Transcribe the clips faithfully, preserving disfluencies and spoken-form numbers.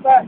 be!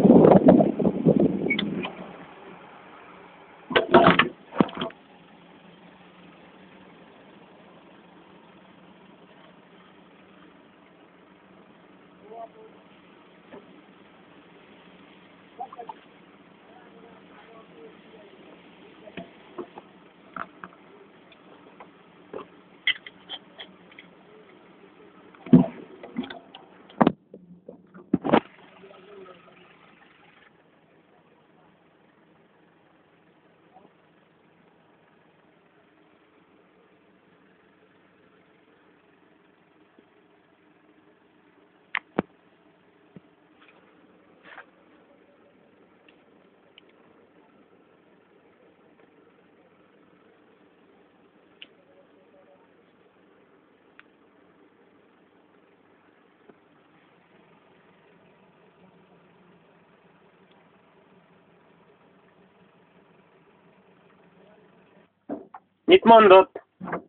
Mit mondott?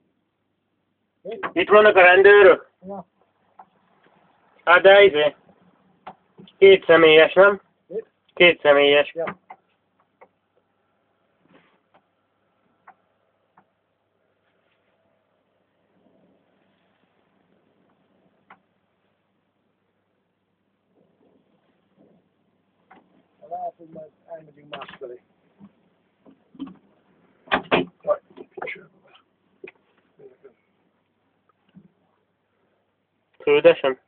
Itt vannak a rendőrök? Ja. Hát de izé. Két személyes, nem? Mit? Két személyes. Ja. Lehet, hogy majd elmegyünk másfelé. Vagy, Küldesen?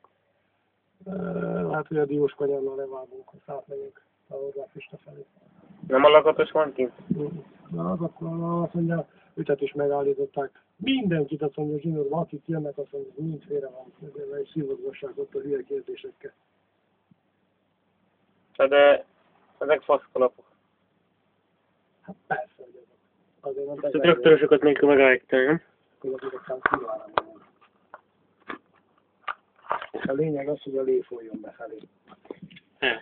hát, hogy a diós kanyarnal levágunk, hogy átmegyünk a Orvát Pista felé. Nem a lakatos van kint? Na, az akkor azt mondja, őtet is megállították. Mindenkit azt mondja, zsinórban, akik jönnek, azt mondja, mind félre van. Ezért is szívozgassák ott a hülye kérdésekkel. De ezek faszkalapok. Hát persze, hogy azok. Azért nem a traktorusokat még megállítani, nem? Akkor azok kivállal. És a lényeg az, hogy a lé folyjon befelé. Ja.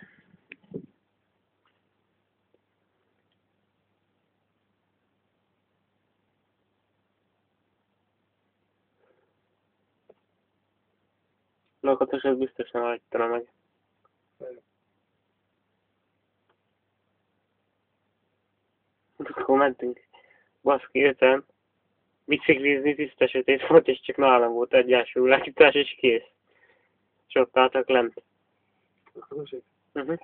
Lakatos az biztos nem állítana meg. Akkor mentünk. Baszki, öten. Biciklizni tiszta sötét volt, és csak nálam volt egy első világítás, és kész. És ott álltak lent. Lakatos? Uh-huh.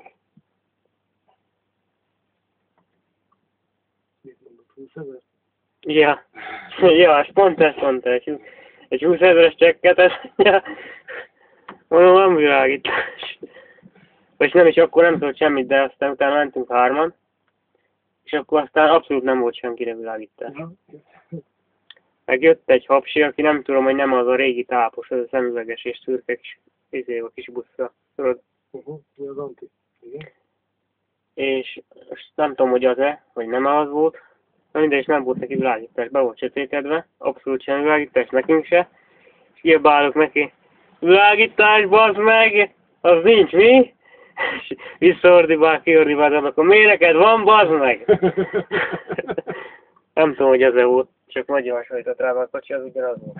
Mit mondod, húsz ezer? Ja. Ja, és pont ezt mondta, egy, egy húszezeres csekket, ez ja. Mondom, nem világítás. És nem is akkor nem szólt semmit, de aztán utána mentünk hárman. És akkor aztán abszolút nem volt senkire világítás. Megjött egy hapsi, aki nem tudom, hogy nem az a régi tápos, az a szemüveges és szürke kis, izé, a kis buszra. Tudod? Uh-huh. Mi az anti? Igen. És most nem tudom, hogy az-e, vagy nem az volt. Na mindegy, és nem volt neki világítás, be volt sötétedve, abszolút sem világítás, nekünk se. És kiabálok neki, világítás, bazd meg, az nincs, mi? És visszaordibál, kiordibál, akkor miért neked van, bazd meg? Nem tudom, hogy ez-e volt, csak nagyon hasonlított rá, a kocsi az ugyanaz volt.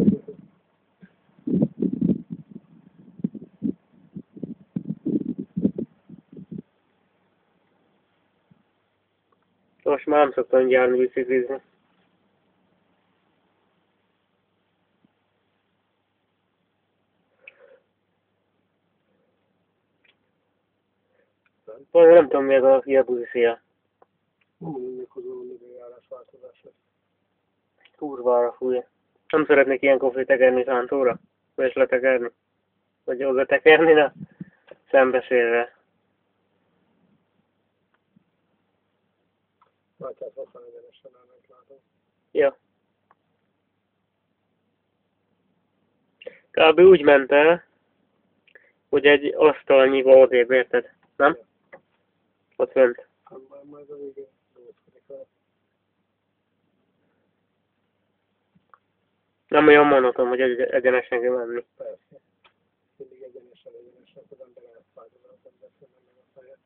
Most már nem szoktam járni biciklizni. Valami nem tudom, mi ez a hiabuzi szél. Nem mondjuk, hogy valami időjárásváltozás lesz. Kurvára fújja. Nem szeretnék ilyenkor főtekerni szántóra? Vagy letekerni? Vagy oda tekerni, de szembeszélve. Látják, hosszan egyenesen elment, látom. Ja. Kb. Úgy ment el, hogy egy asztalnyival odébb, érted? Nem? Ott fönt. Majd a végén dolgozkodik el. Nem olyan monoton, hogy egyenesen kell menni. Persze. Mindig egyenesen, egyenesen, az ember elfájdul, az ember szemben meg a fejet.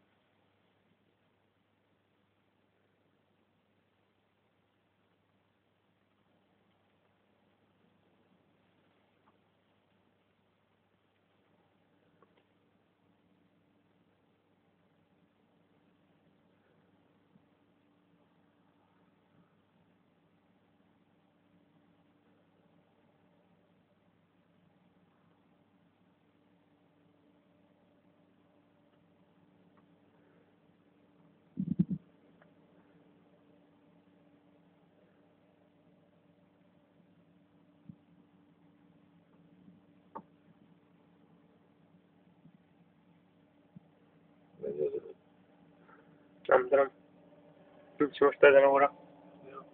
Nem tudom. Nincs most ezen óra. Ja.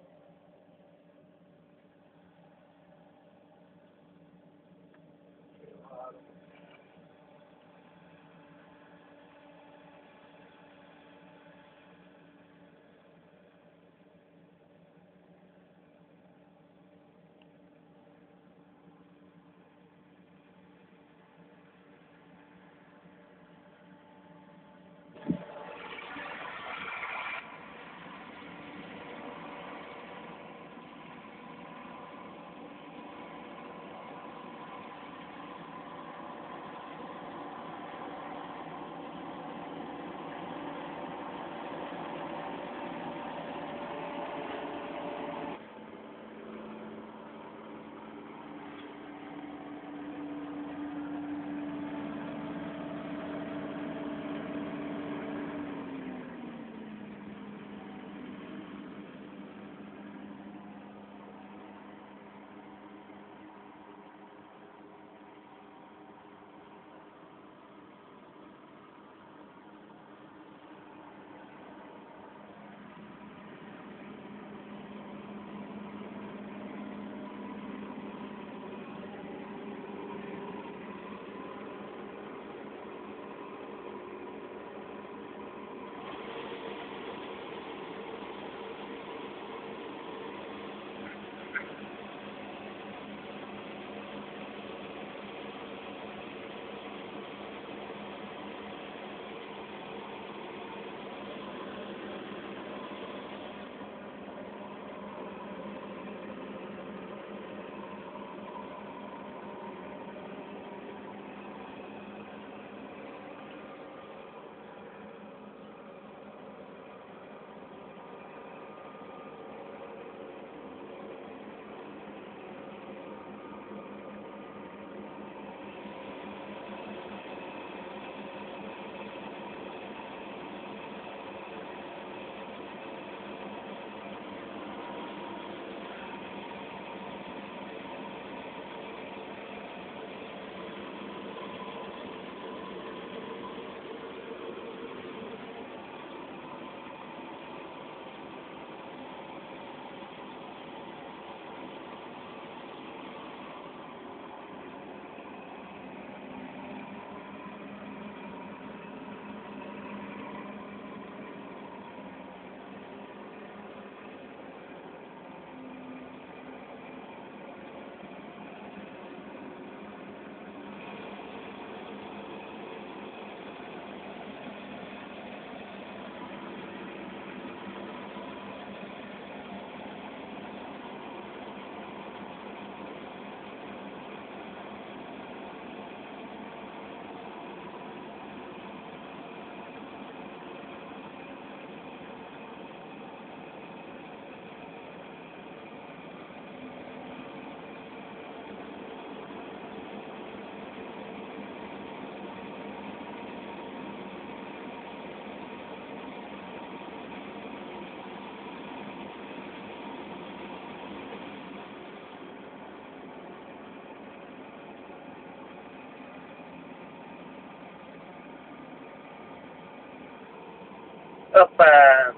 Hoppá!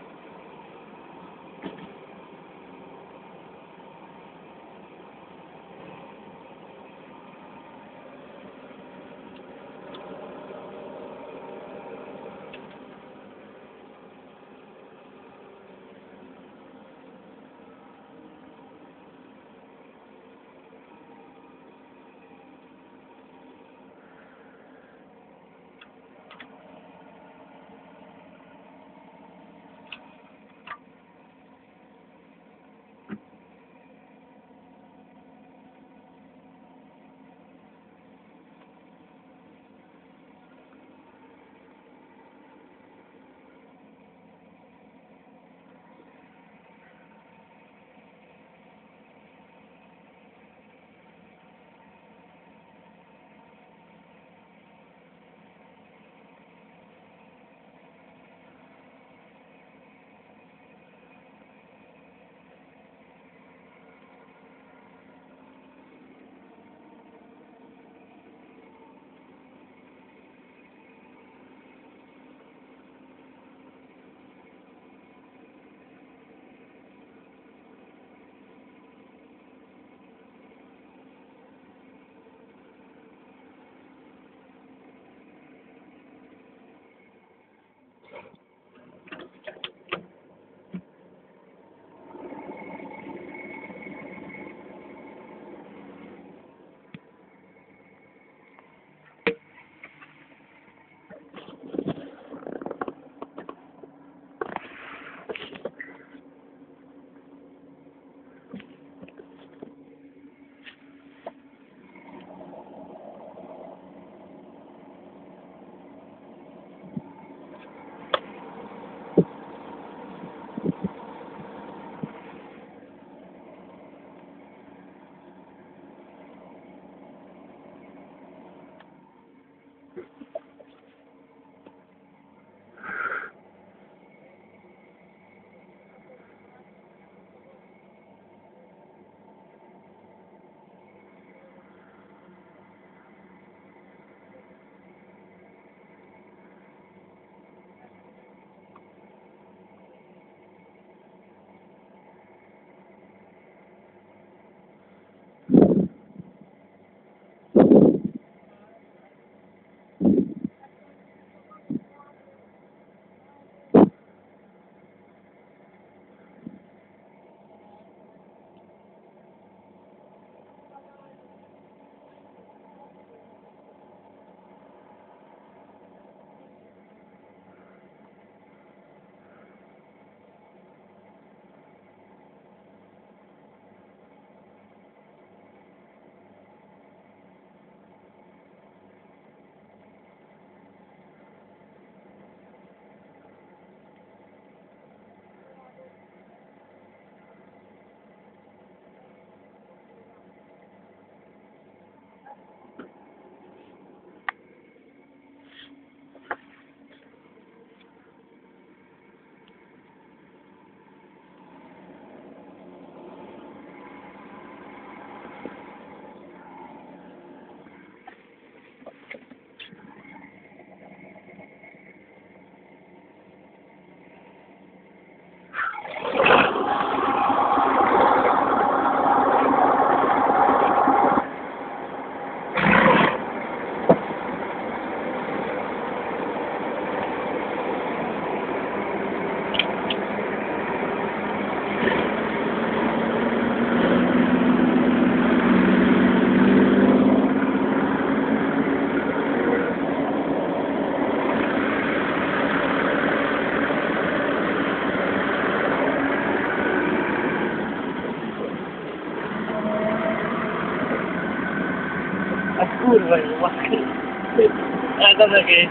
kurva jó, baszki. Ez az egész.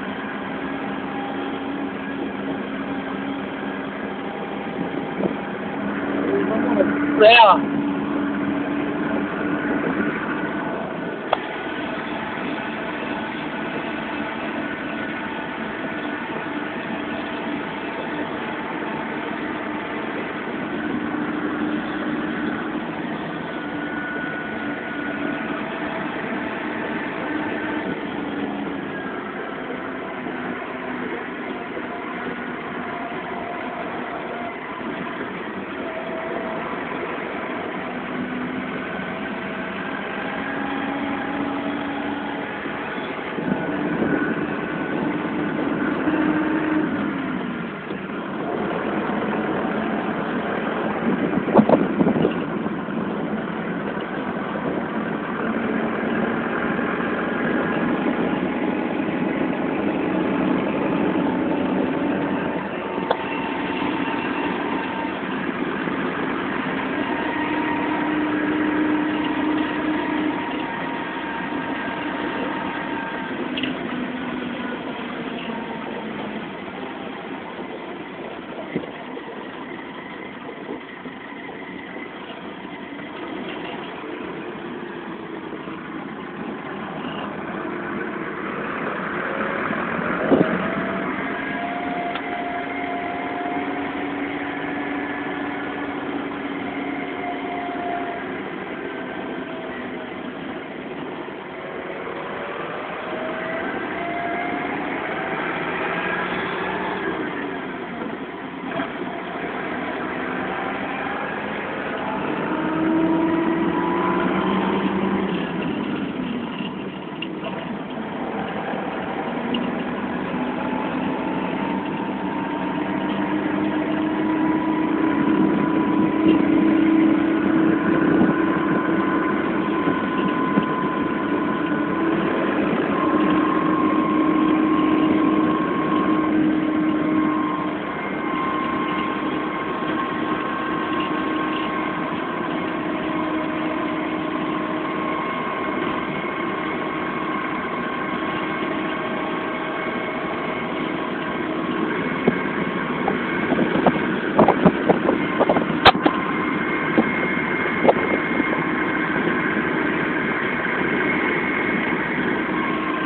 Ja.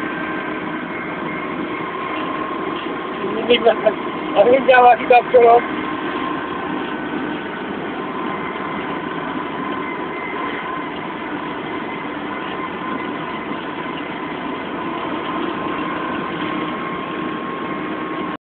Mindig mindjárt kikapcsolom.